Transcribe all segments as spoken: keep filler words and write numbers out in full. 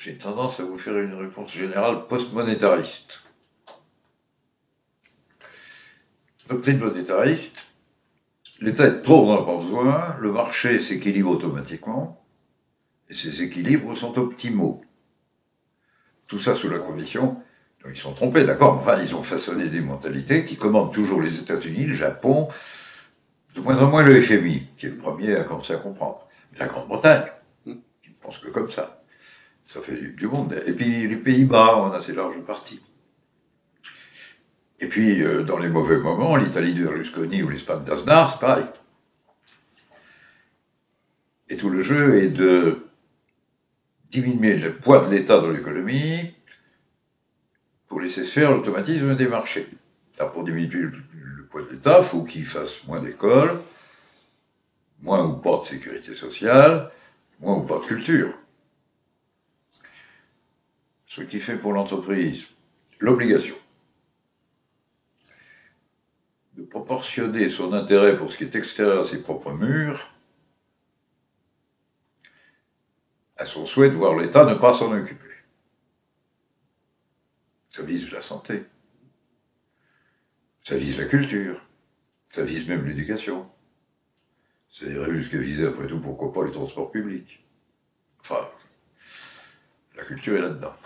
j'ai tendance à vous faire une réponse générale post-monétariste. Doctrine monétariste, l'État est trop, on n'en a pas besoin, le marché s'équilibre automatiquement, et ces équilibres sont optimaux. Tout ça sous la condition, ils sont trompés, d'accord, enfin ils ont façonné des mentalités qui commandent toujours les États-Unis, le Japon, de moins en moins le F M I, qui est le premier à commencer à comprendre. Mais la Grande-Bretagne, qui ne pense que comme ça. Ça fait du, du monde. Et puis les Pays-Bas en assez large partie. Et puis, euh, dans les mauvais moments, l'Italie de Berlusconi ou l'Espagne d'Aznar, c'est pareil. Et tout le jeu est de diminuer le poids de l'État dans l'économie pour laisser se faire l'automatisme des marchés. Alors, pour diminuer le, le poids de l'État, il faut qu'il fasse moins d'écoles, moins ou pas de sécurité sociale, moins ou pas de culture. Ce qui fait pour l'entreprise l'obligation de proportionner son intérêt pour ce qui est extérieur à ses propres murs à son souhait de voir l'État ne pas s'en occuper. Ça vise la santé, ça vise la culture, ça vise même l'éducation. Ça irait jusqu'à viser, après tout, pourquoi pas les transports publics. Enfin, la culture est là-dedans.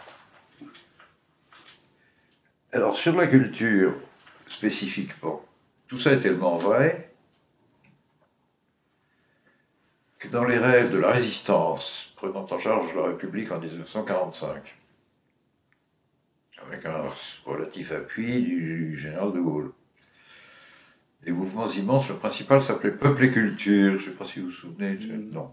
Alors, sur la culture, spécifiquement, tout ça est tellement vrai que dans les rêves de la résistance prenant en charge la République en mille neuf cent quarante-cinq, avec un relatif appui du général de Gaulle, des mouvements immenses, le principal s'appelait Peuple et Culture, je ne sais pas si vous vous souvenez, mmh. Non.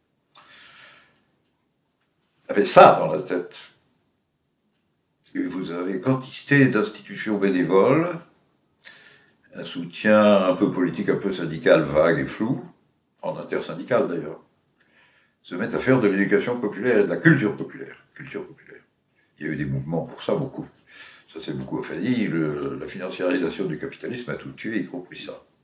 Avait ça dans la tête. Et vous avez quantité d'institutions bénévoles, un soutien un peu politique, un peu syndical, vague et flou, en intersyndical d'ailleurs, se mettent à faire de l'éducation populaire et de la culture populaire. Culture populaire. Il y a eu des mouvements pour ça, beaucoup. Ça s'est beaucoup affaibli, le, la financiarisation du capitalisme a tout tué, y compris ça.